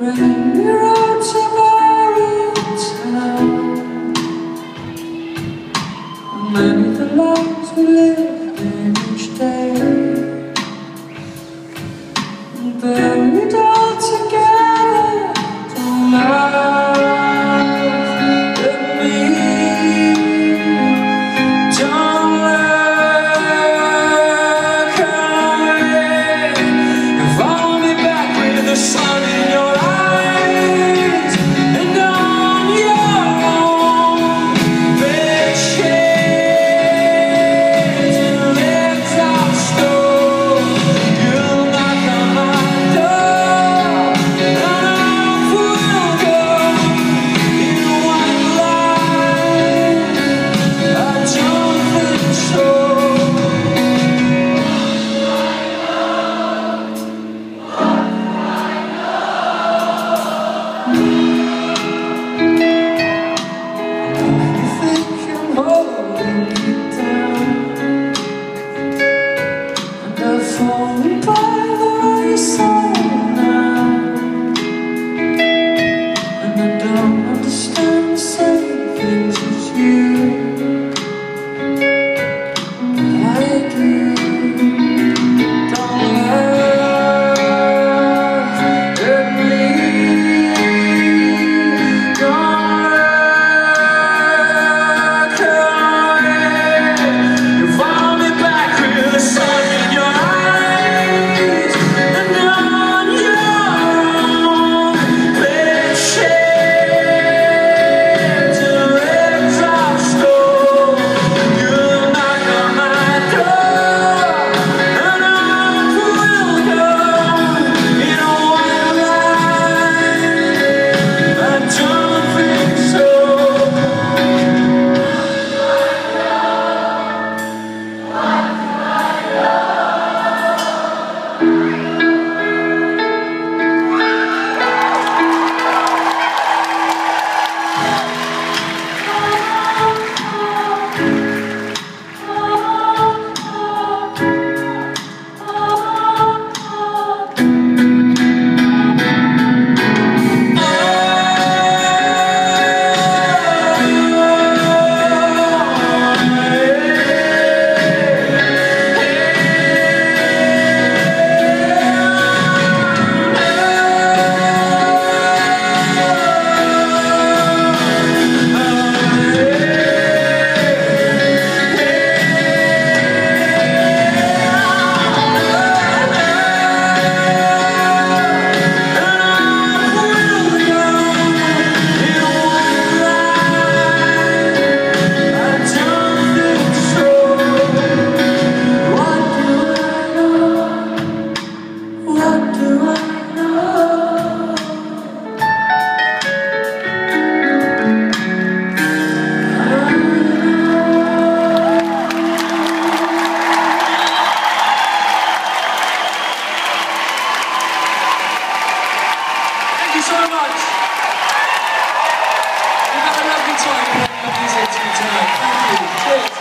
rainy roads of our town, and many the lives we lived in each day, and buried all together to laugh at me. Don't look away, follow me back with the sun in your eyes, and on your own Bedshaped and legs of stone. You'll knock on my door, and off we'll go in white light. I don't think so. Falling by the wayside now, and I don't understand the same things as you, but I do. Don't laugh at me. Don't look away. You follow me back with the sun in your eyes. Thank you so much. We've had a lovely time playing the music tonight. Thank you. Cheers.